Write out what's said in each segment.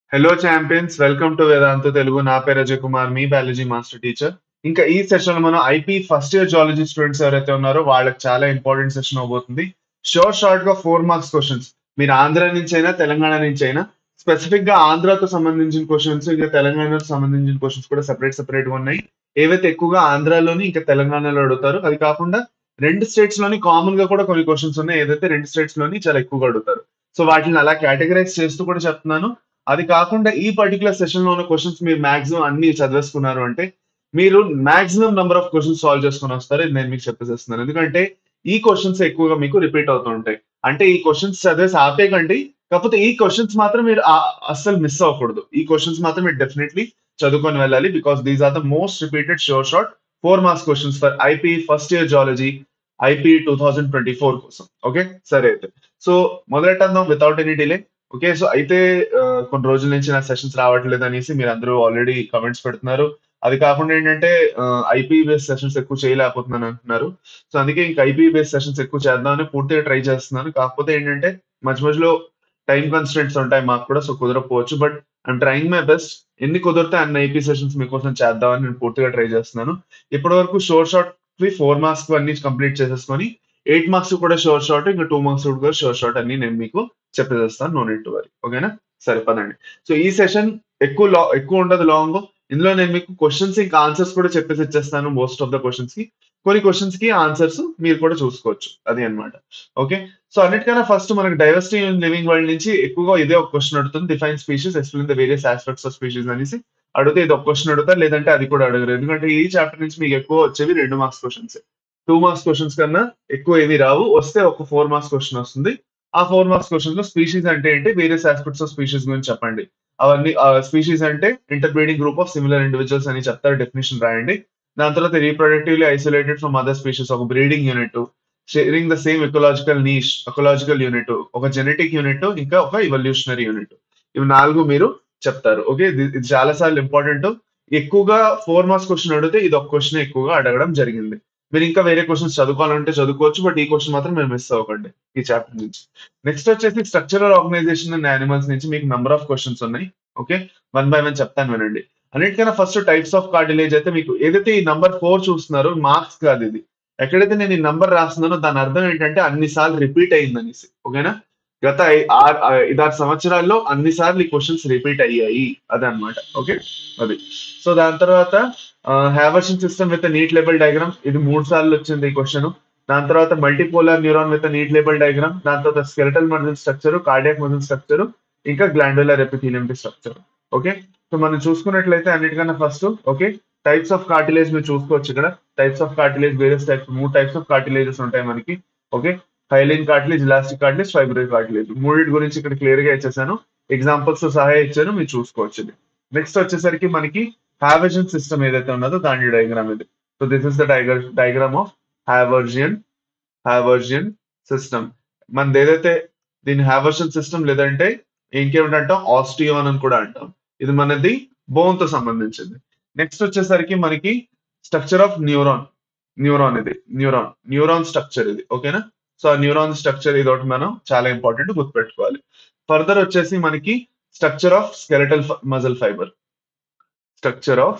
Hello champions, welcome to Vedanta Telugu. నా పేరు అజయ్ కుమార్, మీ బయాలజీ మాస్టర్ టీచర్. ఇంకా ఈ సెషన్ లో మనం IP first year zoology students ఎవరైతే ఉన్నారో వాళ్ళకి చాలా ఇంపార్టెంట్ సెషన్ అవబోతుంది. షార్ట్ గా 4 మార్క్స్ క్వశ్చన్స్. మీరు ఆంధ్ర నుంచి అయినా తెలంగాణ నుంచి అయినా, స్పెసిఫిక్ గా ఆంధ్రాతో సంబంధించిన క్వశ్చన్స్ ఇంకా తెలంగాణకు సంబంధించిన క్వశ్చన్స్ కూడా సెపరేట్ గా ఉన్నాయి. ఏవైతే ఎక్కువగా ఆంధ్రాలోని ఇంకా తెలంగాణలో అడుగుతారు, అది కాకుండా రెండు స్టేట్స్ లోని కామన్ గా కూడా కొన్ని క్వశ్చన్స్ ఉన్నాయి, ఏదైతే రెండు స్టేట్స్ లోని చాలా ఎక్కువగా అడుగుతారు. సో వాటిని అలా కేటగరైజ్ చేస్తూ కూడా చెప్తున్నాను. అది కాకుండా ఈ పర్టికులర్ సెషన్ లో ఉన్న క్వశ్చన్స్ మీరు మాక్సిమం అన్ని చదివేసుకున్నారు అంటే మీరు maximum number of questions solve చేసుకుని వస్తారు. ఇది నేను మీకు చెప్పేసేస్తున్నాను, ఎందుకంటే ఈ క్వశ్చన్స్ ఎక్కువగా మీకు రిపీట్ అవుతూ ఉంటాయి. అంటే ఈ క్వశ్చన్స్ చదివేసి ఆపేయకండి, కాకపోతే ఈ క్వశ్చన్స్ మాత్రం మీరు అస్సలు మిస్ అవ్వకూడదు. ఈ క్వశ్చన్స్ మాత్రం మీరు డెఫినెట్లీ చదువుకొని వెళ్ళాలి, because these are the most repeated short 4 marks questions for IP first year zoology, IP 2024 కోసం. ఓకే, సరే అయితే సో మొదలెట్టందాం without any delay. Okay, so అయితే కొన్ని రోజుల నుంచి నా సెషన్స్ రావట్లేదు అనేసి మీరు అందరూ ఆల్రెడీ కమెంట్స్ పెడుతున్నారు. అది కాకుండా ఏంటంటే ఐపీ బేస్ సెషన్స్ ఎక్కువ చేయలేకపోతున్నాను అంటున్నారు. సో అందుకే ఇంక ఐపీ బేస్ సెషన్స్ ఎక్కువ చేద్దామని పూర్తిగా ట్రై చేస్తున్నాను. కాకపోతే ఏంటంటే మధ్య మధ్యలో టైం కన్స్ట్రెంట్స్ ఉంటాయి మాకు కూడా, సో కుదరకపోవచ్చు. But I'm trying my best. ఎన్ని కుదిరితే అన్ని ఐపీ సెషన్స్ మీకోసం చేద్దామని నేను పూర్తిగా ట్రై చేస్తున్నాను. ఇప్పటి వరకు షార్ట్ 4 మార్క్స్ అన్ని కంప్లీట్ చేసేసుకొని 8 మార్క్స్ కూడా షార్ట్, ఇంకా 2 మార్క్స్ కూడా షార్ట్ అన్ని నేను మీకు చెప్పేసేస్తాను. No need to worry. ఓకేనా, సరే పదండి. సో ఈ సెషన్ ఎక్కువ ఉండదు, లాంగ్. ఇందులో నేను మీకు క్వశ్చన్స్ ఇంకా ఆన్సర్స్ కూడా చెప్పేసి ఇచ్చేస్తాను. మోస్ట్ ఆఫ్ ద క్వశ్చన్స్ కి, కొన్ని క్వశ్చన్స్ కి ఆన్సర్స్ మీరు కూడా చూసుకోవచ్చు, అది అన్నమాట. ఓకే, సో అన్నిటికన్నా ఫస్ట్ మనకి డైవర్సిటీ ఇన్ లివింగ్ వరల్డ్ నుంచి ఎక్కువగా ఇదే ఒక క్వశ్చన్ అడుగుతుంది. Define species, explain the various aspects of species అనేసి అడిగితే ఇది ఒక క్వశ్చన్ అడుగుతారు, లేదంటే అది కూడా అడగరు. ఎందుకంటే ఈ చాప్టర్ నుంచి మీకు ఎక్కువ వచ్చేవి 2 మార్క్స్ క్వశ్చన్స్. 2 మార్క్స్ క్వశ్చన్స్ కన్నా ఎక్కువ ఏవి రావు. వస్తే ఒక 4 మార్క్స్ క్వశ్చన్ వస్తుంది. ఆ 4 మార్క్స్ క్వశ్చన్ లో స్పీషీస్ అంటే ఏంటి, వేరియస్ ఆస్పెక్ట్స్ ఆఫ్ స్పీషీస్ గురించి చెప్పండి. అవన్నీ స్పీషీస్ అంటే interbreeding group of similar individuals అని చెప్తారు, డెఫినేషన్ రాయండి. దాని తర్వాత reproductively isolated from other species, ఒక breeding unit. Sharing the same ecological unit, ఒక జెనెటిక్ యూనిట్, ఇంకా ఒక ఇవల్యూషనరీ యూనిట్. ఇవి 4 మీరు చెప్తారు. ఓకే, ఇది చాలా సార్లు ఇంపార్టెంట్. ఎక్కువగా 4 మార్క్స్ క్వశ్చన్ అడిగితే ఇది ఒక క్వశ్చన్ ఎక్కువగా అడగడం జరిగింది. మీరు ఇంకా వేరే క్వశ్చన్స్ చదువుకోవాలంటే చదువుకోవచ్చు, బట్ ఈ క్వశ్చన్ మాత్రం మీరు మిస్ అవ్వకండి ఈ చాప్టర్ నుంచి. నెక్స్ట్ వచ్చేసి స్ట్రక్చరల్ ఆర్గనైజేషన్ అండ్ యానిమల్స్ నుంచి మీకు నంబర్ ఆఫ్ క్వశ్చన్స్ ఉన్నాయి. ఓకే, 1 బై 1 చెప్తాను వినండి. అన్నిటికన్నా ఫస్ట్ టైప్స్ ఆఫ్ కార్టిలేజ్ అయితే మీకు ఏదైతే ఈ నంబర్ 4 చూస్తున్నారో మార్క్స్ కాదు ఇది. ఎక్కడైతే నేను ఈ నంబర్ రాస్తున్నానో దాని అర్థం ఏంటంటే అన్ని సార్లు రిపీట్ అయింది అనేసి. ఓకేనా, గత 5-6 సంవత్సరాల్లో అన్ని సార్లు ఈ క్వశ్చన్స్ రిపీట్ అయ్యాయి, అదనమాట. ఓకే, అది. సో దాని తర్వాత Haversian system with neat label diagram, ఇది 3 సార్లు వచ్చింది ఈ క్వశ్చన్. దాని తర్వాత multipolar neuron with neat label diagram, దాని తర్వాత skeletal muscle structure, cardiac muscle structure, ఇంకా glandular epithelium structure. Okay, so మనం చూసుకున్నట్లయితే అన్నిటికన్నా first okay, types of cartilage మీరు చూసుకోవచ్చు ఇక్కడ. Types of cartilage various types, 3 types of cartilages ఉంటాయి మనకి. Okay, hyaline cartilage, elastic cartilage, fibril cartilage. మూడింటి గురించి ఇక్కడ క్లియర్ గా ఇచ్చేసాను, ఎగ్జాంపుల్స్ సహా ఇచ్చాను, మీరు చూసుకోవచ్చు ఇది. నెక్స్ట్ వచ్చేసరికి మనకి హావర్జియన్ సిస్టమ్ ఏదైతే ఉన్నదో దాని డయాగ్రామ్ ఇది. So this is the diagram of Haversian Haversian system. మనది ఏదైతే దీని హావర్జియన్ సిస్టమ్, లేదంటే ఇంకేమిటంటాం ఆస్టియోన్ అని కూడా అంటాం. ఇది మనది బోన్ తో సంబంధించింది. నెక్స్ట్ వచ్చేసరికి మనకి స్ట్రక్చర్ ఆఫ్ న్యూరాన్ ఇది న్యూరాన్ స్ట్రక్చర్ ఇది. ఓకేనా, సో ఆ న్యూరాన్ స్ట్రక్చర్ ఇది ఒకటి మనం చాలా ఇంపార్టెంట్ గుర్తుపెట్టుకోవాలి. ఫర్దర్ వచ్చేసి మనకి structure of skeletal muscle fibre, structure of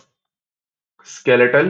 skeletal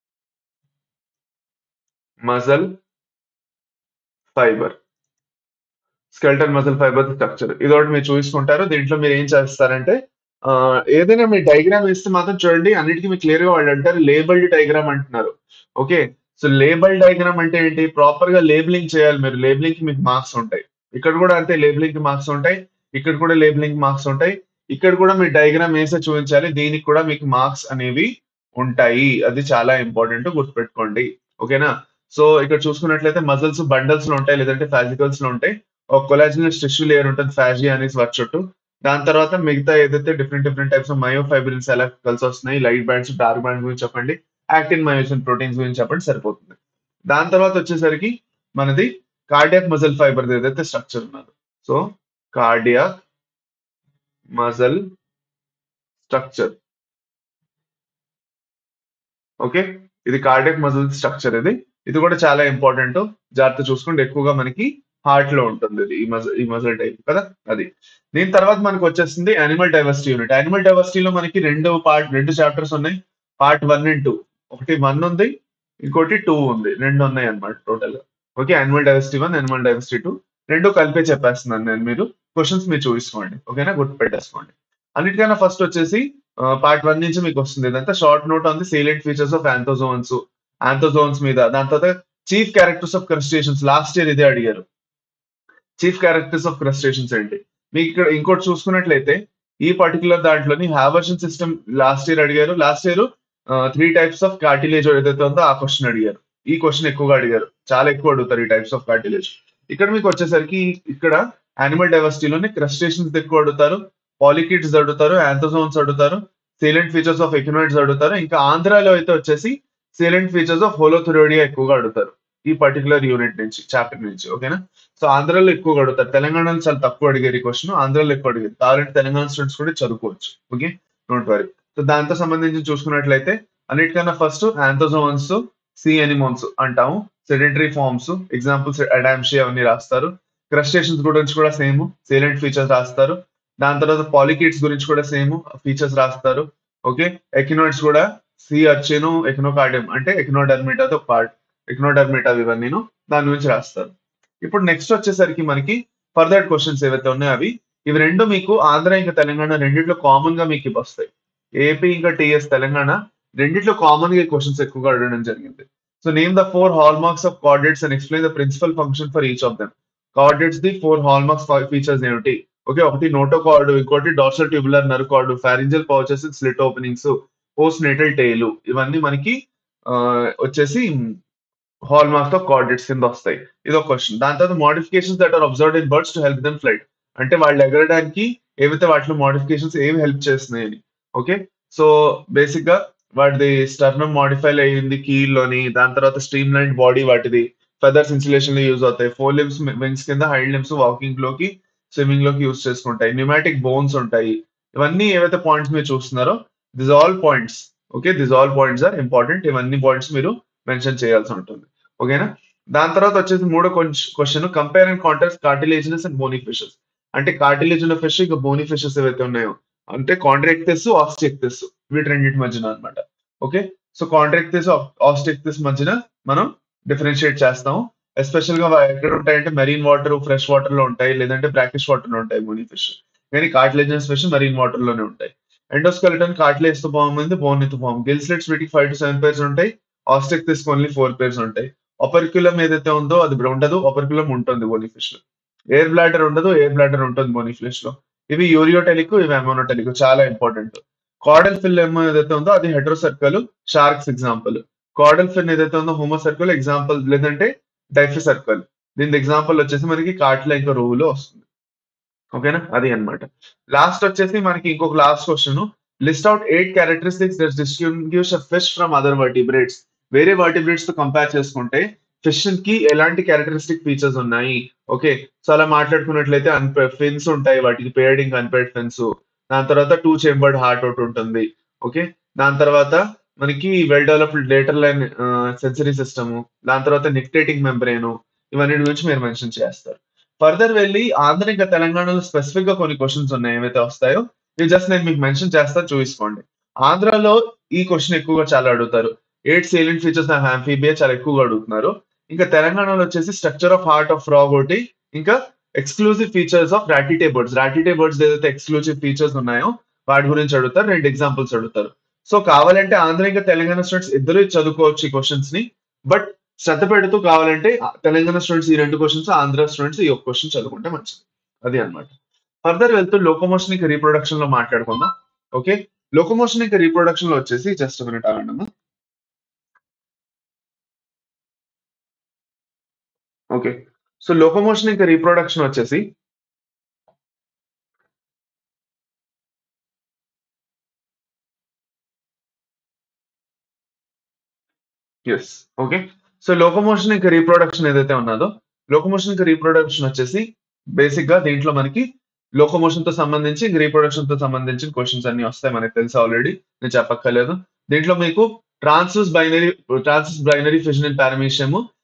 muscle fibre, skeleton muscle fibre structure, ఇది ఒకటి మీరు చూసుకుంటారు. దీంట్లో మీరు ఏం చేస్తారంటే ఏదైనా మీరు డయాగ్రామ్ ఇస్తే మాత్రం చూడండి, అన్నిటికీ మీకు క్లియర్ గా వాళ్ళు అంటారు లేబుల్డ్ డయాగ్రామ్ అంటున్నారు. ఓకే, సో లేబుల్ డయాగ్రామ్ అంటే ఏంటి, ప్రాపర్ గా లేబులింగ్ చేయాలి మీరు. లేబులింగ్ కి మీకు మార్క్స్ ఉంటాయి. ఇక్కడ కూడా అంతే, లేబులింగ్ కి మార్క్స్ ఉంటాయి. ఇక్కడ కూడా లేబులింగ్ మార్క్స్ ఉంటాయి. ఇక్కడ కూడా మీరు డయాగ్రామ్ వేసే చూపించాలి, దీనికి కూడా మీకు మార్క్స్ అనేవి ఉంటాయి. అది చాలా ఇంపార్టెంట్, గుర్తుపెట్టుకోండి. ఓకేనా, సో ఇక్కడ చూసుకున్నట్లయితే మజిల్స్ బండల్స్ లో ఉంటాయి, లేదంటే ఫాజికల్స్ లో ఉంటాయి. ఒక కొలాజినస్ టిష్యూ లేయర్ ఉంటుంది, ఫాజియా అనేసి వాటి చుట్టూ. దాని తర్వాత మిగతా ఏదైతే డిఫరెంట్ టైప్స్ ఆఫ్ మయోఫైబ్రిల్స్ ఎలా కలిసి వస్తున్నాయి, లైట్ బ్యాండ్స్, డార్క్ బ్యాండ్స్ గురించి చెప్పండి, యాక్టిన్ మయోసిన్ ప్రోటీన్స్ గురించి చెప్పండి, సరిపోతుంది. దాని తర్వాత వచ్చేసరికి మనది కార్డియాక్ మజిల్ ఫైబర్ ఏదైతే స్ట్రక్చర్ ఉన్నదో, so cardiac muscle structure. Okay, ఇది కార్డియాక్ మజిల్ స్ట్రక్చర్ ఇది. ఇది కూడా చాలా ఇంపార్టెంట్, జాగ్రత్త చూసుకోండి. ఎక్కువగా మనకి హార్ట్ లో ఉంటుంది ఇది ఈ మజిల్ టైప్ కదా అది. దీని తర్వాత మనకు వచ్చేసింది యానిమల్ డైవర్సిటీ యూనిట్. యానిమల్ డైవర్సిటీలో మనకి రెండు చాప్టర్స్ ఉన్నాయి. Part 1 and 2. ఒకటి 1 ఉంది, ఇంకోటి 2 ఉంది. రెండు ఉన్నాయి అన్నమాట టోటల్ గా. Okay, animal diversity 1, animal diversity 2 రెండు కలిపే చెప్పేస్తున్నాను నేను. క్వశ్చన్స్ మీరు చూసుకోండి, ఓకేనా, గుర్తు పెట్టేసుకోండి. అన్నిటికన్నా ఫస్ట్ వచ్చేసి పార్ట్ 1 నుంచి మీకు వస్తుంది ఇదంతా short note on the salient features of anthozoans మీద. దాని తర్వాత chief characters of crustaceans, last year ఇదే అడిగారు. చీఫ్ క్యారెక్టర్స్ ఆఫ్ క్రస్టేషన్స్ ఏంటి? మీకు ఇక్కడ ఇంకోటి చూసుకున్నట్లయితే ఈ పర్టికులర్ దాంట్లోని హావర్షన్ సిస్టమ్ లాస్ట్ ఇయర్ అడిగారు. Last year 3 types of cartilage ఏదైతే ఉందో ఆ క్వశ్చన్ అడిగారు. ఈ క్వశ్చన్ ఎక్కువగా అడిగారు, చాలా ఎక్కువ అడుగుతారు ఈ టైప్స్ ఆఫ్ కార్టిలేజ్. ఇక్కడ మీకు వచ్చేసరికి ఇక్కడ యానిమల్ డైవర్సిటీలోని క్రస్టేషన్స్ ఎక్కువ అడుగుతారు, పాలికిడ్స్ అడుగుతారు, యాంథోజోన్స్ అడుగుతారు, సేలెంట్ ఫీచర్స్ ఆఫ్ ఎక్వినాయిడ్స్ అడుగుతారు. ఇంకా ఆంధ్రాలో అయితే వచ్చేసి సేలెంట్ ఫీచర్స్ ఆఫ్ హోలోథురోడియా ఎక్కువగా అడుగుతారు ఈ పర్టికులర్ యూనిట్ నుంచి, చాప్టర్ నుంచి. ఓకేనా, సో ఆంధ్రాలో ఎక్కువగా అడుగుతారు. తెలంగాణలో చాలా తక్కువ అడిగారు ఈ క్వశ్చన్, ఆంధ్రాలో ఎక్కువ అడిగారు. కావాలంటే తెలంగాణ స్టూడెంట్స్ కూడా చదువుకోవచ్చు. Okay, don't worry. సో దాంతో సంబంధించి చూసుకున్నట్లయితే అన్నిటికన్నా ఫస్ట్ యాంథోజోన్స్, సీ ఎనిమోన్స్ అంటాము, సెడెంటరీ ఫార్మ్స్, ఎగ్జాంపుల్స్ అడామ్షియా అవన్నీ రాస్తారు. క్రస్టేషన్స్ గురించి కూడా సేమ్ సేలెంట్ ఫీచర్స్ రాస్తారు. దాని తర్వాత పాలికిడ్స్ గురించి కూడా సేమ్ ఫీచర్స్ రాస్తారు. ఓకే, ఎకినాయిడ్స్ కూడా సి అర్చిను, ఎకినోకార్డియం అంటే ఎకినోడర్మిటాతో పార్ట్, ఎకినోడర్మిటా ఇవన్నీ దాని గురించి రాస్తారు. ఇప్పుడు నెక్స్ట్ వచ్చేసరికి మనకి ఫర్దర్ క్వశ్చన్స్ ఏవైతే ఉన్నాయో ఇవి రెండు మీకు ఆంధ్ర ఇంకా తెలంగాణ రెండిట్లో కామన్ గా మీకు ఇవి వస్తాయి. ఏపీ ఇంకా టిఎస్ తెలంగాణ రెండిట్లో కామన్ గా క్వశ్చన్స్ ఎక్కువగా అడగడం జరిగింది. So name the 4 hallmarks of chordates and explain the principal function for each of them. Chordates the 4 hallmarks features ఏమిటి? ఓకే, ఒకటి నోటోకార్డు, ఇంకోటి dorsal tubular nerve cord, pharyngeal pouches, slit openings, postnatal tail. ఇవన్నీ మనకి వచ్చేసి hall marks of chordates కింద వస్తాయి. ఇది ఒక క్వశ్చన్. దాని తర్వాత modifications that are observed in birds to help them flight, అంటే వాళ్ళు ఎగరడానికి ఏవైతే వాటిలో మోడిఫికేషన్స్ ఏమి హెల్ప్ చేస్తున్నాయని. ఓకే, సో బేసిక్ గా వాటిది స్టర్నమ్ మోడిఫై అయ్యింది కీల్లోని. దాని తర్వాత స్ట్రీమ్ లైన్ బాడీ వాటిది, ఫెదర్స్ ఇన్సులేషన్ లో యూజ్ అవుతాయి. 4 లిమ్స్ వింగ్స్ కింద, హైండ్ లిమ్స్ వాకింగ్ లోకి, స్విమ్మింగ్ లోకి యూజ్ చేసుకుంటాయి. న్యూమాటిక్ బోన్స్ ఉంటాయి. ఇవన్నీ ఏవైతే పాయింట్స్ మీరు చూస్తున్నారో this all points. Okay, this all points are important. ఇవన్నీ పాయింట్స్ మీరు మెన్షన్ చేయాల్సి ఉంటుంది. ఓకేనా, దాని తర్వాత వచ్చేసి మూడో question, compare and contrast cartilaginous and bony fishes. అంటే కార్టిలేజ్ ఉన్న ఫిష్ ఇంకా బోనీ ఫిషెస్ ఏవైతే ఉన్నాయో, అంటే కాంట్రాక్టెస్, ఆస్టియాక్టిస్, వీటి రెండింటి మధ్యన అనమాట. ఓకే, సో కాంట్రాక్టెస్, ఆస్టియాక్టిస్ మధ్యన మనం డిఫరెన్షియేట్ చేస్తాము. ఎస్పెషల్ గా ఎక్కడ ఉంటాయంటే మెరీన్ వాటర్, ఫ్రెష్ వాటర్ లో ఉంటాయి, లేదంటే బ్రాకిష్ వాటర్ లో ఉంటాయి బోనీ ఫిష్. కానీ కార్టిలేజినస్ ఫిష్ మెరీన్ వాటర్ లోనే ఉంటాయి. ఎండోస్కెలిటన్ కార్టిలేజ్ తో ఫామ్ అయింది, బోన్ తో ఫామ్. గిల్ స్లిట్స్ వీటికి 5 to 7 pairs ఉంటాయి. ఆస్టియాక్టిస్ ఓన్లీ 4 pairs ఉంటాయి. ఒపర్క్యులం ఏదైతే ఉందో అది ఉండదు, ఒపర్క్యులం ఉంటుంది బోనీ ఫిష్ లో. ఎయిర్ బ్లాడర్ ఉండదు, ఎయిర్ బ్లాడర్ ఉంటుంది బోనీ ఫిష్ లో. ఇవి యూరియోటెలిక్, ఇవి అమోనోటెలిక్, చాలా ఇంపార్టెంట్. కాడల్ ఫిల్ ఏదైతే ఉందో అది heterocercal, sharks example. Caudal fin ఏదైతే ఉందో హోమోసర్కల్ ఎగ్జాంపుల్, లేదంటే డైఫిసర్కల్. దీని ఎగ్జాంపుల్ వచ్చేసి మనకి కాట్ల ఇంకా రోవులో వస్తుంది. ఓకేనా, అది అన్నమాట. లాస్ట్ వచ్చేసి మనకి ఇంకొక last question, list out 8 characteristics that distinguish a fish from other vertebrates. వేరే వర్టిబ్రేట్స్ తో కంపేర్ చేసుకుంటే ఫిష్ కి ఎలాంటి క్యారెక్టరిస్టిక్ ఫీచర్స్ ఉన్నాయి. ఓకే, సో అలా మాట్లాడుకున్నట్లయితే ఫిన్స్ ఉంటాయి, వాటికి పేర్డ్ ఇంకా అన్పేర్డ్ ఫిన్స్. దాని తర్వాత 2 chambered హార్ట్ ఒకటి ఉంటుంది. ఓకే, దాని తర్వాత మనకి well developed lateral line sensory system, దాని తర్వాత నిక్టేటింగ్ మెంబ్రేన్, ఇవన్నీ గురించి మీరు మెన్షన్ చేస్తారు. ఫర్దర్ వెళ్ళి ఆంధ్ర ఇంకా తెలంగాణలో స్పెసిఫిక్ గా కొన్ని క్వశ్చన్స్ ఉన్నాయి ఏవైతే వస్తాయో ఇవి జస్ట్ నేను మీకు మెన్షన్ చేస్తా, చూసుకోండి. ఆంధ్రాలో ఈ క్వశ్చన్ ఎక్కువగా చాలా అడుగుతారు. 8 సేలియంట్ ఫీచర్స్ ఆఫ్ యాంఫీబియా చాలా ఎక్కువగా అడుగుతున్నారు. ఇంకా తెలంగాణలో వచ్చేసి structure of heart of frog ఒకటి, ఇంకా exclusive features of ratitae birds ఏదైతే ఎక్స్క్లూజివ్ ఫీచర్స్ ఉన్నాయో వాటి గురించి అడుగుతారు. 2 ఎగ్జాంపుల్స్ అడుగుతారు. సో కావాలంటే ఆంధ్ర ఇంకా తెలంగాణ స్టూడెంట్స్ ఇద్దరు చదువుకోవచ్చు ఈ క్వశ్చన్స్ ని. బట్ శ్రద్ధ పెడుతూ కావాలంటే తెలంగాణ స్టూడెంట్స్ ఈ 2 క్వశ్చన్స్, ఆంధ్ర స్టూడెంట్స్ ఈ ఒక క్వశ్చన్ చదువుకుంటే మంచిది. అది అన్నమాట. ఫర్దర్ వెళ్తూ లోకోమోషన్ ఇంకా రీప్రొడక్షన్ లో మాట్లాడుకుందాం. ఓకే, లోకోమోషన్ ఇంకా రీప్రొడక్షన్ లో వచ్చేసి జస్ట్ మినిట్ ఆగండి. ఓకే, సో లోకోమోషన్ ఇంకా రీప్రొడక్షన్ వచ్చేసి ఎస్. ఓకే, సో లోకోమోషన్ ఇంకా రీప్రొడక్షన్ ఏదైతే ఉన్నదో, లోకోమోషన్ ఇంకా రీప్రొడక్షన్ వచ్చేసి బేసిక్ గా దీంట్లో మనకి లోకోమోషన్ తో సంబంధించి రీప్రొడక్షన్ తో సంబంధించిన క్వశ్చన్స్ అన్ని వస్తాయి, మనకి తెలుసు ఆల్రెడీ, నేను చెప్పక్కర్లేదు. దీంట్లో మీకు transverse binary fission in paramecium,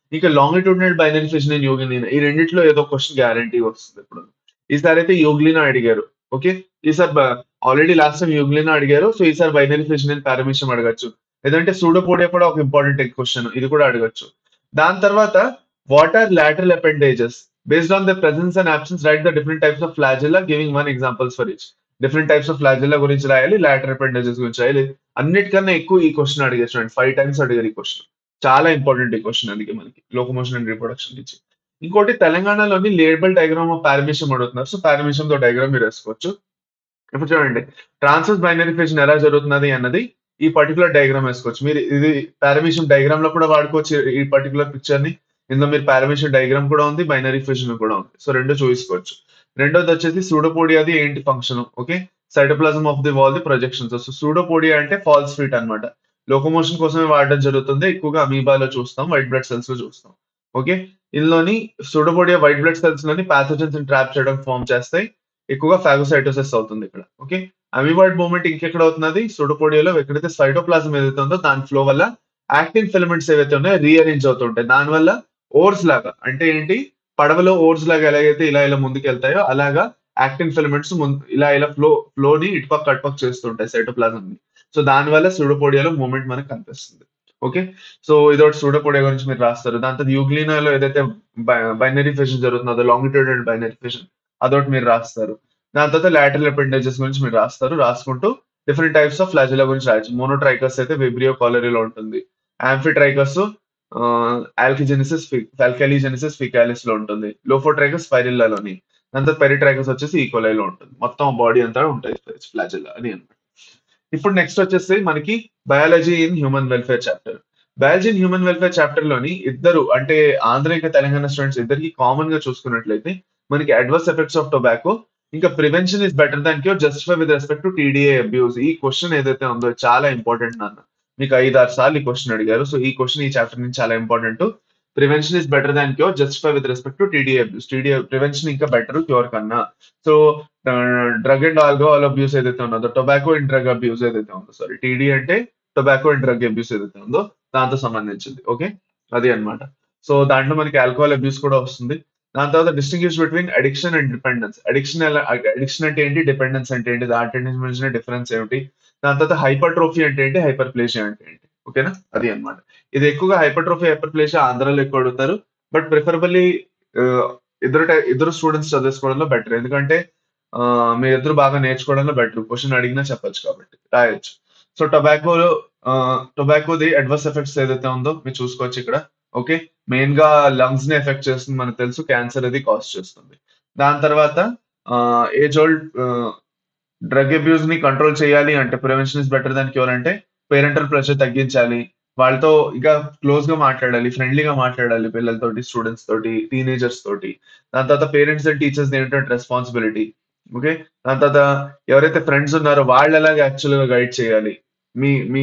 ఇంకా longitudinal binary fission and euglena ఈ రెండిట్లో ఏదో క్వశ్చన్ గ్యారంటీ వస్తుంది ఇప్పుడు. ఈసారి అయితే యోగ్లీనా అడిగారు. ఓకే, ఈసారి ఆల్రెడీ లాస్ట్ టైం యోగ్లీనా అడిగారు. సో ఈసారి బైనరీ ఫిషన్ అండ్ పారామీషియం అడగచ్చు. లేదంటే సూడోపోడియా కూడా ఒక ఇంపార్టెంట్ క్వశ్చన్, ఇది కూడా అడగచ్చు. దాని తర్వాత what are lateral appendages? Based on their presence and absence, write the different types of flagella, giving one examples for each. Different types of flagella గురించి రాయాలి, లాటరల్ అపెండేజెస్ గురించి రాయాలి. అన్నిటికన్నా ఎక్కువ ఈ క్వశ్చన్ అడిగారు చూడండి, 5 times అడిగారు ఈ క్వశ్చన్. చాలా ఇంపార్టెంట్ ఈ క్వశ్చన్, అందుకే మనకి లోకోమోషన్ అండ్ రీప్రొడక్షన్ నుంచి. ఇంకోటి తెలంగాణలోని లేబుల్ డయాగ్రామ్ ఆఫ్ పారామీషియం అడుగుతున్నారు. సో పారామీషియం తో డయాగ్రామ్ మీరు వేసుకోవచ్చు. ఇప్పుడు చూడండి, ట్రాన్స్వర్స్ బైనరీ ఫిషన్ ఎలా జరుగుతున్నది అన్నది ఈ పర్టికులర్ డయాగ్రామ్ వేసుకోవచ్చు. మీరు ఇది పారామీషియం డయాగ్రామ్ లో కూడా వాడుకోవచ్చు ఈ పర్టికులర్ పిక్చర్ ని. ఇందులో మీరు పారామీషియం డయాగ్రామ్ కూడా ఉంది, బైనరీ ఫిషన్ కూడా ఉంది. సో రెండు చూసుకోవచ్చు. రెండోది వచ్చేసి సూడోపోడియాది ఏంటి function? Okay, cytoplasm of the wall the projections. So pseudopodia అంటే ఫాల్స్ ఫీట్ అన్నమాట. లోకోమోషన్ కోసమే వాడడం జరుగుతుంది. ఎక్కువగా అమీబాలో చూస్తాం, వైట్ బ్లడ్ సెల్స్ లో చూస్తాం. ఓకే, ఇందులోని సూడోపోడియా వైట్ బ్లడ్ సెల్స్ లోని ప్యాథోజన్స్ ట్రాప్ చేయడం ఫామ్ చేస్తాయి. ఎక్కువగా ఫాగోసైటోసిస్ అవుతుంది ఇక్కడ. ఓకే, అమీబాయిడ్ మూవ్మెంట్ ఇంకెక్కడ అవుతున్నది? సూడోపోడియాలో ఎక్కడైతే సైటోప్లాజం ఏదైతే ఉందో దాని ఫ్లో వల్ల యాక్టిన్ ఫిలమెంట్స్ ఏవైతే ఉన్నాయో రీఅరేంజ్ అవుతుంటాయి. దానివల్ల ఓర్స్ లాగా, అంటే ఏంటి, పడవలో ఓర్స్ లాగా ఎలాగైతే ఇలా ఇలా ముందుకు వెళ్తాయో అలాగా యాక్టిన్ ఫిలమెంట్స్ ఇలా ఇలా ఫ్లోని ఇటుపక్క అటుపక్క చేస్తుంటాయి సైటోప్లాజం ని. సో దానివల్ల సూడోపోడియాలో మూవ్మెంట్ మనకు కనిపిస్తుంది. ఓకే, సో ఇదొకటి సూడోపోడియా గురించి మీరు రాస్తారు. దాని తర్వాత యూగ్లీనాలో ఏదైతే బైనరీ ఫిషన్ జరుగుతుందో, లాంగిట్యూడినల్ బైనరీ ఫిషన్, అదొకటి మీరు రాస్తారు. దాని తర్వాత లాటరల్ అపెండేజెస్ గురించి మీరు రాస్తారు. రాసుకుంటూ డిఫరెంట్ టైప్స్ ఆఫ్ ఫ్లాజెలా గురించి రాయొచ్చు. మోనోట్రైకస్ అయితే విబ్రియో కాలరీలో ఉంటుంది. యాంఫిట్రైకస్ ఆల్కిజెనిసిస్ ఆల్కాలిజెనిసిస్ ఫికాలిస్ లో ఉంటుంది. లోఫోట్రైకస్ స్పైరిల్లాలోని. దాని తర్వాత పెరిట్రైకస్ వచ్చేసి ఈకోలైలో ఉంటుంది. మొత్తం బాడీ అంతా ఉంటాయి ఫ్లాజెలా అని అన్నమాట. ఇప్పుడు నెక్స్ట్ వచ్చేసి మనకి biology in human welfare chapter. Biology in human welfare chapter లోని ఇద్దరు, అంటే ఆంధ్ర ఇంకా తెలంగాణ స్టూడెంట్స్ ఇద్దరికి కామన్ గా చూసుకున్నట్లయితే మనకి అడ్వర్స్ ఎఫెక్ట్స్ ఆఫ్ టొబాకో ఇంకా prevention is better than cure, justify with respect to TDA abuse. ఈ క్వశ్చన్ ఏదైతే ఉందో చాలా ఇంపార్టెంట్ నాన్న. మీకు 5-6 సార్లు ఈ క్వశ్చన్ అడిగారు. సో ఈ క్వశ్చన్ ఈ చాప్టర్ నుంచి చాలా important. Prevention is better than cure, justify with respect to TDA abuse. TDA prevention ఇంకా బెటర్ క్యూర్ కన్నా. So drug and alcohol abuse ఏదైతే ఉన్నదో, టొబాకో అండ్ డ్రగ్ అబ్యూస్ ఏదైతే ఉందో, సారీ టీడీ అంటే టొబాకో అండ్ డ్రగ్ అబ్యూస్ ఏదైతే ఉందో దాంతో సంబంధించింది. ఓకే, అది అన్నమాట. సో దాంట్లో మనకి ఆల్కహాల్ అబ్యూస్ కూడా వస్తుంది. దాని తర్వాత distinguish between addiction and dependence. Addiction అంటే ఏంటి, డిపెండెన్స్ అంటే ఏంటి, దాంట్లో మధ్య డిఫరెన్స్ ఏమిటి. దాని తర్వాత హైపర్ట్రోఫీ అంటే ఏంటి, హైపర్ప్లేషియా అంటే ఏంటి. ఓకేనా, అది అన్నమాట. ఇది ఎక్కువగా హైపర్ట్రోఫీ హైపర్ప్లేషియా ఆంధ్రాలో ఎక్కువ అడుగుతారు. బట్ ప్రిఫరబుల్లీ ఇద్దరు స్టూడెంట్స్ చదివేసుకోవడంలో బెటర్. ఎందుకంటే మీ ఇద్దరు బాగా నేర్చుకోవడంలో బెటర్. క్వశ్చన్ అడిగినా చెప్పొచ్చు కాబట్టి రాయొచ్చు. సో టొబాకోది అడ్వర్స్ ఎఫెక్ట్స్ ఏదైతే ఉందో మీరు చూసుకోవచ్చు ఇక్కడ. ఓకే, మెయిన్ గా లంగ్స్ ని ఎఫెక్ట్ చేస్తుంది మనకు తెలుసు, క్యాన్సర్ అది కాజ్ చేస్తుంది. దాని తర్వాత ఏజ్ ఓల్డ్ డ్రగ్ అబ్యూస్ ని కంట్రోల్ చేయాలి అంటే prevention is better than cure. అంటే పేరెంటల్ ప్రెషర్ తగ్గించాలి, వాళ్ళతో ఇంకా క్లోజ్ గా మాట్లాడాలి, ఫ్రెండ్లీగా మాట్లాడాలి పిల్లలతోటి, స్టూడెంట్స్ తోటి, టీనేజర్స్ తోటి. దాని తర్వాత పేరెంట్స్ అండ్ టీచర్స్ ఏంటంటే రెస్పాన్సిబిలిటీ. ఓకే, దాని తర్వాత ఎవరైతే ఫ్రెండ్స్ ఉన్నారో వాళ్ళు ఎలాగ యాక్చువల్ గా గైడ్ చేయాలి. మీ మీ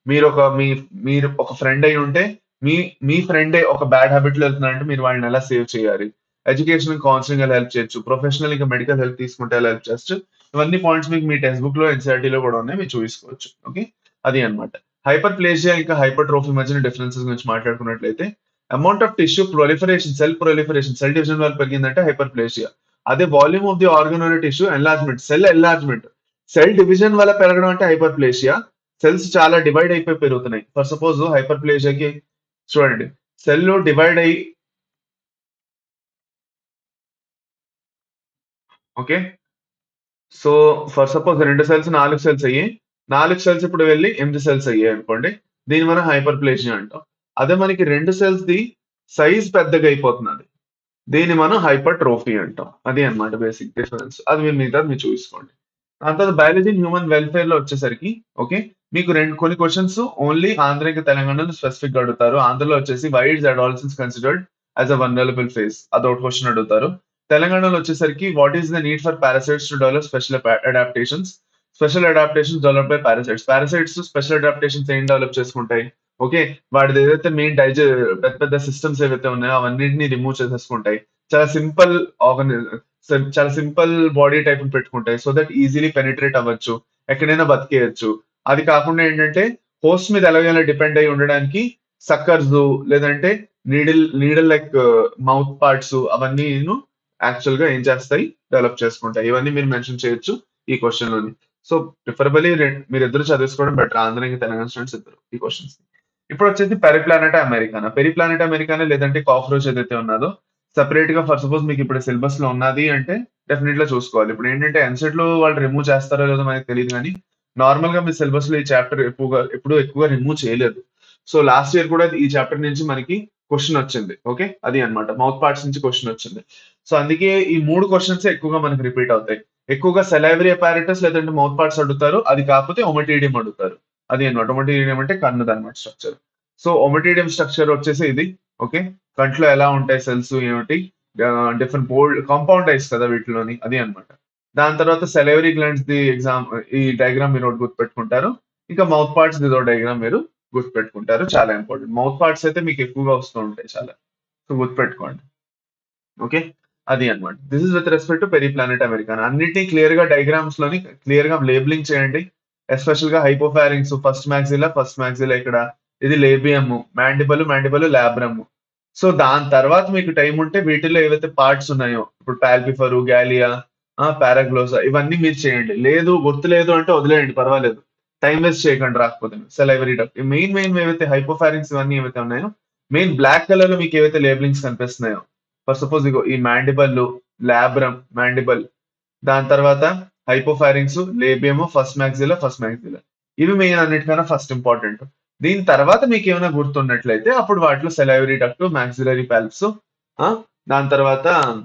మీరు ఒక ఫ్రెండ్ అయి ఉంటే మీ మీ ఫ్రెండే ఒక బ్యాడ్ హ్యాబిట్ లో వెళ్తున్నారంటే మీరు వాళ్ళని ఎలా సేవ్ చేయాలి. ఎడ్యుకేషన్ కౌన్సిలింగ్ ఎలా హెల్ప్ చేయొచ్చు, ప్రొఫెషనల్ ఇంకా మెడికల్ హెల్ప్ తీసుకుంటే ఎలా హెల్ప్ చేయొచ్చు. ఇవన్నీ పాయింట్స్ మీకు మీ టెక్స్ట్ బుక్ లో ఎన్సీఆర్టీ లో కూడా ఉన్నాయి, మీరు చూసుకోవచ్చు. ఓకే, అది అన్నమాట. హైపర్ ప్లేజియా ఇంకా హైపర్ట్రోఫీ మధ్యన డిఫరెన్సెస్ గురించి మాట్లాడుకున్నట్లయితే amount of tissue proliferation, cell division వల్ల పెరిగిందంటే హైపర్ ప్లేజియా. అదే volume of the organ or tissue enlargement, cell division వల్ల పెరగడం అంటే హైపర్ ప్లేజియా. సెల్స్ చాలా డివైడ్ అయిపోయి పెరుగుతున్నాయి. ఫర్ సపోజ్ హైపర్ ప్లేజియాకి చూడండి, సెల్ డివైడ్ అయ్యి, okay, so for suppose 2 cells 4 cells అయ్యి, 4 సెల్స్ ఇప్పుడు వెళ్ళి 8 సెల్స్ అయ్యాయి అనుకోండి, దీన్ని మనం హైపర్ ప్లేజియా అంటాం. అదే మనకి 2 సెల్స్ ది సైజ్ పెద్దగా అయిపోతున్నది, దీన్ని మనం హైపర్ట్రోఫీ అంటాం. అది అన్నమాట బేసిక్ డిఫరెన్స్. అది మీరు మిగతా మీరు చూసుకోండి. దాని తర్వాత బయాలజీ హ్యూమన్ వెల్ఫేర్ లో వచ్చేసరికి, ఓకే, మీకు కొన్ని క్వశ్చన్స్ ఓన్లీ ఆంధ్ర ఇంకా తెలంగాణలో స్పెసిఫిక్ గా అడుగుతారు. ఆంధ్రలో వచ్చేసి why is adolescence considered as a vulnerable phase, అదొకటి క్వశ్చన్ అడుగుతారు. తెలంగాణలో వచ్చేసరికి what is the need for parasites to develop special adaptations develop by parasites special adaptations ఏం డెవలప్ చేసుకుంటాయి. ఓకే, వాటిది ఏదైతే మెయిన్ పెద్ద పెద్ద సిస్టమ్స్ ఏవైతే ఉన్నాయో అవన్నింటినీ రిమూవ్ చేసేసుకుంటాయి. చాలా సింపుల్ చాలా సింపుల్ బాడీ టైప్ పెట్టుకుంటాయి. సో దట్ ఈజీలీ పెనిట్రేట్ అవ్వచ్చు, ఎక్కడైనా బతికేయచ్చు. అది కాకుండా ఏంటంటే హోస్ట్ మీద ఎలాగైనా డిపెండ్ అయి ఉండడానికి సక్కర్స్ లేదంటే నీడిల్ లైక్ మౌత్ పార్ట్స్ అవన్నీ యాక్చువల్ గా ఏం చేస్తాయి, డెవలప్ చేసుకుంటాయి. ఇవన్నీ మీరు మెన్షన్ చేయొచ్చు ఈ క్వశ్చన్ లోని. సో ప్రిఫరబుల్లీ మీరు ఇద్దరు చదువుకోవడం బెటర్, ఆంధ్ర ఇంకా తెలంగాణ స్టూడెంట్స్ ఇద్దరు ఈ క్వశ్చన్స్. ఇప్పుడు వచ్చేసి పెరిప్లానెట్ అమెరికానా. పెరిప్లానెట్ అమెరికానా లేదంటే కాక్రోచ్ ఏదైతే ఉన్నదో సెపరేట్ గా ఫర్ సపోజ్ మీకు ఇప్పుడు సిలబస్ లో ఉన్నది అంటే డెఫినెట్ గా చూసుకోవాలి. ఇప్పుడు ఏంటంటే ఎంసెట్ లో వాళ్ళు రిమూవ్ చేస్తారో లేదో మనకి తెలియదు, కానీ నార్మల్ గా మీ సిలబస్ లో ఈ చాప్టర్ ఎప్పుడు ఎక్కువగా రిమూవ్ చేయలేదు. సో లాస్ట్ ఇయర్ కూడా ఈ చాప్టర్ నుంచి మనకి క్వశ్చన్ వచ్చింది. ఓకే, అది అన్నమాట మౌత్ పార్ట్స్ నుంచి క్వశ్చన్ వచ్చింది. సో అందుకే ఈ మూడు క్వశ్చన్స్ ఎక్కువగా మనకి రిపీట్ అవుతాయి. ఎక్కువగా సెలైవరీ అపారిటస్ లేదంటే మౌత్ పార్ట్స్ అడుగుతారు, అది కాకపోతే ఒమటీడియం అడుగుతారు. అది అన్నమాట. ఒమటీడియం అంటే కన్నుది అనమాట స్ట్రక్చర్. సో ఒమటీడియం స్ట్రక్చర్ వచ్చేసి ఇది. ఓకే, కంట్లో ఎలా ఉంటాయి సెల్స్ ఏమిటి, డిఫరెంట్ బోల్డ్ కాంపౌండ్ ఐస్ కదా వీటిలోని, అది అన్నమాట. దాని తర్వాత సెలైవరీ గ్లాండ్స్ ది ఎగ్జామ్, ఈ డయాగ్రామ్ మీరు ఒకటి గుర్తుపెట్టుకుంటారు. ఇంకా మౌత్ పార్ట్స్ ఇదో డయాగ్రామ్ మీరు గుర్తుపెట్టుకుంటారు, చాలా ఇంపార్టెంట్. మౌత్ పార్ట్స్ అయితే మీకు ఎక్కువగా వస్తూ ఉంటాయి చాలా, సో గుర్తుపెట్టుకోండి. ఓకే, అది అన్నమాట. This is with respect to Periplaneta americana. అన్నిటినీ క్లియర్ గా డయాగ్రామ్స్ లోని క్లియర్ గా లేబులింగ్ చేయండి. ఎస్పెషల్ గా హైపోఫారింగ్స్, ఫస్ట్ మ్యాక్సిలా ఇక్కడ, ఇది లేబియం, మ్యాండిబల్ లాబ్రమ్. సో దాని తర్వాత మీకు టైం ఉంటే వీటిల్లో ఏవైతే పార్ట్స్ ఉన్నాయో, ఇప్పుడు పాల్పిఫరు, గ్యాలియా, పారాగ్లోసా, ఇవన్నీ మీరు చేయండి. లేదు గుర్తులేదు అంటే వదిలేయండి, పర్వాలేదు. టైం వేస్ట్ చేయకండి రాకపోతే. సెలైవరీ డక్ట్ మెయిన్ ఏవైతే హైపోఫారింగ్స్ ఇవన్నీ ఏవైతే ఉన్నాయో, మెయిన్ బ్లాక్ కలర్ లో మీకు ఏవైతే లేబులింగ్స్ కనిపిస్తున్నాయో, ఫర్ సపోజ్ ఇగో ఈ లాబ్రమ్, మ్యాండిబల్, దాని తర్వాత హైపోఫారింగ్స్, లేబియము, ఫస్ట్ మ్యాక్సిలా, ఇవి మెయిన్ అన్నిటికన్నా ఫస్ట్ ఇంపార్టెంట్. దీని తర్వాత మీకు ఏమైనా గుర్తున్నట్లయితే అప్పుడు వాటిలో సెలైవరీ డక్ట్, మాక్సిలరీ పాల్ప్స్, దాని తర్వాత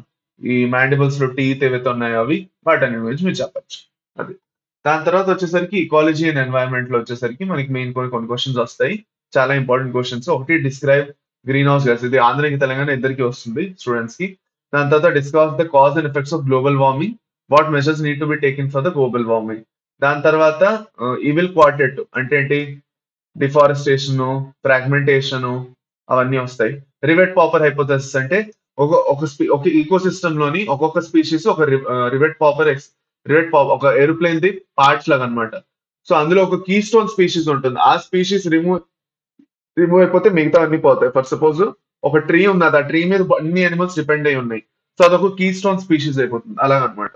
ఈ మ్యాండిబల్స్ లో టీత్ ఏవైతే ఉన్నాయో అవి, వాటన్ని గురించి మీరు చెప్పచ్చు. అది. దాని తర్వాత వచ్చేసరికి ఇకాలజీ అండ్ ఎన్వైరన్మెంట్ లో వచ్చేసరికి మనకి మెయిన్ కొన్ని క్వశ్చన్స్ వస్తాయి, చాలా ఇంపార్టెంట్ క్వశ్చన్స్. ఒకటి డిస్క్రైబ్ గ్రీన్ హౌస్ గ్యాస్, ఇది ఆంధ్రకి తెలంగాణ ఇద్దరికి వస్తుంది స్టూడెంట్స్ కి. దాని తర్వాత discuss the cause and effects of global warming, what measures need to be taken for the global warming. దాని తర్వాత ఈవిల్ క్వార్టెట్ అంటే ఏంటి, డిఫారెస్టేషన్, ఫ్రాగ్మెంటేషన్, అవన్నీ వస్తాయి. రివెట్ పాపర్ హైపోథెసిస్ అంటే ఒక ఈకో సిస్టమ్ లోని ఒక్కొక్క స్పీషీస్ ఒక రివెట్ పాపర్ ఒక ఏరోప్లేన్ ది పార్ట్స్ లాగా అనమాట. సో అందులో ఒక కీ స్టోన్ స్పీషీస్ ఉంటుంది, ఆ స్పీషీస్ రిమూవ్ అయిపోతే మిగతా అన్ని పోతాయి. ఫర్ సపోజ్ ఒక ట్రీ ఉన్నది, ఆ ట్రీ మీద అన్ని అనిమల్స్ డిపెండ్ అయి ఉన్నాయి, సో అదొక కీ స్టోన్ స్పీషీస్ అయిపోతుంది అలాగనమాట.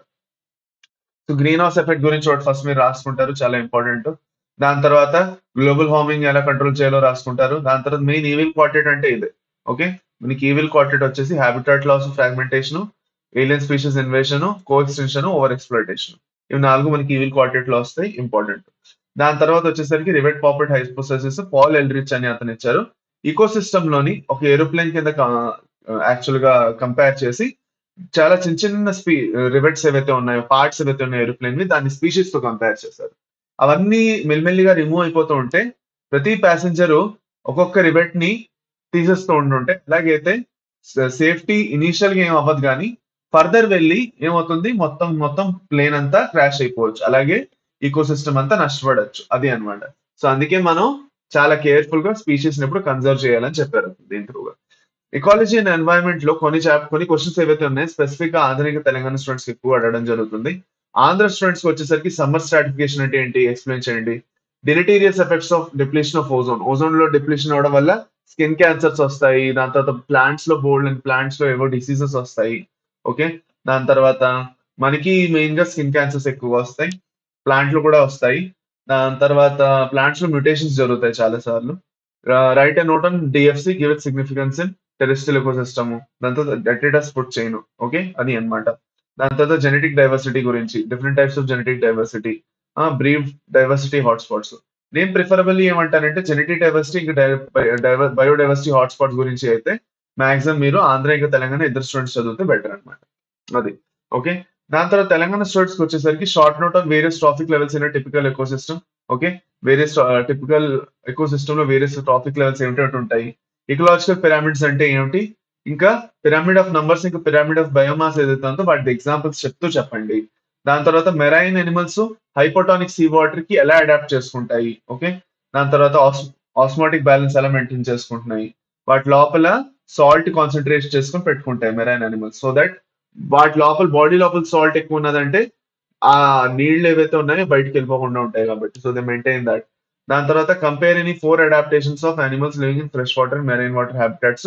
సో గ్రీన్ హౌస్ ఎఫెక్ట్ గురించి ఒకటి ఫస్ట్ మీరు రాసుకుంటారు, చాలా ఇంపార్టెంట్. దాని తర్వాత గ్లోబల్ వార్మింగ్ ఎలా కంట్రోల్ చేయాలో రాసుకుంటారు. దాని తర్వాత మెయిన్ ఈవిల్ క్వార్టెట్ అంటే ఇది. ఓకే, మనకి ఈవిల్ క్వార్టెట్ వచ్చేసి habitat loss, fragmentation, alien species invasion, coextinction, over exploitation, ఇవి 4 మనకి ఈవిల్ క్వార్టెట్ లో వస్తాయి, ఇంపార్టెంట్. దాని తర్వాత వచ్చేసరికి rivet popper hypothesis Paul Ehrlich అని అతను ఇచ్చారు. ఈకో సిస్టమ్ లోని ఒక ఏరోప్లేన్ కింద యాక్చువల్ గా కంపేర్ చేసి చాలా చిన్న రివెట్స్ ఏవైతే ఉన్నాయో, పార్ట్స్ ఏవైతే ఉన్నాయో ఏరోప్లేన్ ని, దాన్ని స్పీషీస్ తో కంపేర్ చేశారు. అవన్నీ మెల్లిమెల్లిగా రిమూవ్ అయిపోతూ ఉంటే ప్రతి ప్యాసింజర్ ఒక్కొక్క రివెట్ ని తీసేస్తూ ఉంటుంటే ఎలాగైతే సేఫ్టీ ఇనీషియల్ గా ఏం అవ్వదు, కానీ ఫర్దర్ వెళ్ళి ఏమవుతుంది, మొత్తం ప్లేన్ అంతా క్రాష్ అయిపోవచ్చు, అలాగే ఈకో సిస్టమ్ అంతా నష్టపడచ్చు, అది అన్నమాట. సో అందుకే మనం చాలా కేర్ఫుల్ గా స్పీషీస్ ని ఎప్పుడు కన్సర్వ్ చేయాలని చెప్పారు దీని త్రూగా. ఎకాలజీ అండ్ ఎన్వైరన్మెంట్ లో కొన్ని క్వశ్చన్స్ ఏవైతే ఉన్నాయో స్పెసిఫిక్ గా ఆధునిక తెలంగాణ స్టూడెంట్స్ ఎక్కువ అడగడం జరుగుతుంది. ఆంధ్ర స్టూడెంట్స్ కి వచ్చేసరికి సమ్మర్ స్ట్రాటిఫికేషన్ అంటే ఏంటి ఎక్స్ప్లెయిన్ చేయండి. Deleterious effects of depletion of ozone లో డిప్లీషన్ అవడం వల్ల స్కిన్ క్యాన్సర్స్ వస్తాయి. దాని తర్వాత ప్లాంట్స్ లో ఏవో డిసీజెస్ వస్తాయి. ఓకే, దాని తర్వాత మనకి మెయిన్ గా స్కిన్ క్యాన్సర్స్ ఎక్కువగా వస్తాయి, ప్లాంట్ లో కూడా వస్తాయి. దాని తర్వాత ప్లాంట్స్ లో మ్యూటేషన్స్ జరుగుతాయి చాలా సార్లు. Write and note on DFC, give it significance in terrestrial ecosystem. దాని తర్వాత డెటేటస్ ఫుడ్ చైన్. ఓకే, అది అన్నమాట. దాని తర్వాత జెనెటిక్ డైవర్సిటీ గురించి, different types of genetic diversity, brief diversity hotspots. నేను ప్రిఫరబుల్లీ ఏమంటానంటే జెనెటిక్ డైవర్సిటీ ఇంకా బయోడైవర్సిటీ హాట్స్పాట్స్ గురించి అయితే మాక్సిమం మీరు ఆంధ్ర ఇంకా తెలంగాణ ఇద్దరు స్టూడెంట్స్ చదివితే బెటర్ అన్నమాట. అది. ఓకే, దాని తర్వాత తెలంగాణ స్టూడెంట్స్ కి వచ్చేసరికి short note on various trophic levels in typical ecosystem. Okay, various typical ecosystem లో వేరియస్ ట్రాఫిక్ లెవెల్స్ ఏమిటి ఉంటాయి, ఇకలాజికల్ పిరామిడ్స్ అంటే ఏమిటి, ఇంకా పిరామిడ్ ఆఫ్ నంబర్స్, ఇంకా పిరామిడ్ ఆఫ్ బయోమాస్ ఏదైతే ఉందో వాటి ఎగ్జాంపుల్స్ చెప్తూ చెప్పండి. దాని తర్వాత marine animals hypotonic sea water కి ఎలా అడాప్ట్ చేసుకుంటాయి. ఓకే, దాని తర్వాత ఆస్మాటిక్ బ్యాలెన్స్ ఎలా మెయింటైన్ చేసుకుంటున్నాయి, వాటి లోపల సాల్ట్ కాన్సన్ట్రేట్ చేసుకొని పెట్టుకుంటాయి మెరైన్ అనిమల్స్, సో దట్ వాటి లోపల బాడీ లోపల సాల్ట్ ఎక్కువ ఉన్నదంటే ఆ నీళ్లు ఏవైతే ఉన్నాయో బయటికి వెళ్ళిపోకుండా ఉంటాయి కాబట్టి, సో దే మెయింటైన్ దట్. దాని తర్వాత compare any 4 adaptations of animals living in fresh water marine water habitats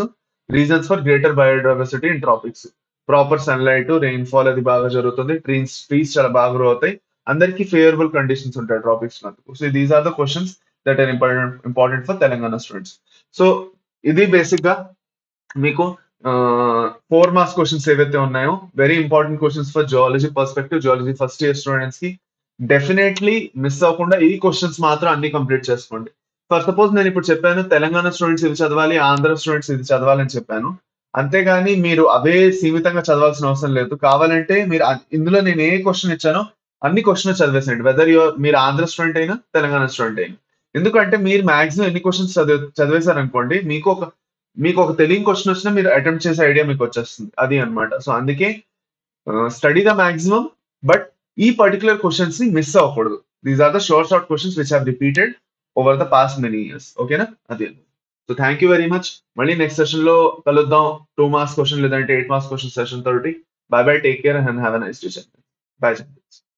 reasons for greater biodiversity in tropics. Proper sunlight, rainfall అది బాగా జరుగుతుంది. ట్రీస్ చాలా బాగా గ్రో అవుతాయి. అందరికి ఫేవరబుల్ కండిషన్స్ ఉంటాయి ట్రాపిక్స్ నందుకు. So these are the questions that are important for Telangana students. So ఇది బేసిక్ గా మీకు 4 మార్క్స్ క్వెషన్స్ ఏవైతే ఉన్నాయో very important questions for zoology perspective, zoology first year students కి డెఫినెట్లీ మిస్ అవ్వకుండా ఈ క్వెషన్స్ మాత్రం అన్ని కంప్లీట్ చేసుకోండి. ఫర్ సపోజ్ నేను ఇప్పుడు చెప్పాను తెలంగాణ స్టూడెంట్స్ ఇది చదవాలి, ఆంధ్ర స్టూడెంట్స్ ఇది చదవాలని చెప్పాను. అంతేగాని మీరు అవే సీమితంగా చదవాల్సిన అవసరం లేదు. కావాలంటే మీరు ఇందులో నేను ఏ క్వెషన్ ఇచ్చానో అన్ని క్వెషన్ చదివేసేయండి. వెదర్ మీరు ఆంధ్ర స్టూడెంట్ అయినా తెలంగాణ స్టూడెంట్ అయినా. ఎందుకంటే మీరు మాక్సిమం ఎన్ని క్వెషన్స్ చదివేశారనుకోండి మీకు ఒక తెలియని క్వెషన్ వచ్చినా మీరు అటెంప్ట్ చేసే ఐడియా మీకు వచ్చేస్తుంది. అది అన్నమాట. సో అందుకే స్టడీ ద మాక్సిమం, బట్ ఈ పర్టికులర్ క్వెషన్స్ ని మిస్ అవ్వకూడదు. These are the short questions which have repeated over the past many years. ఓకేనా? అది. So thank you very much. మళ్ళీ నెక్స్ట్ సెషన్ లో కలుద్దాం. 2 మార్క్స్ క్వెషన్ లేదంటే 8 మార్క్స్ క్వెషన్ సెషన్ తోటి. Bye bye, take care and have a nice day. By.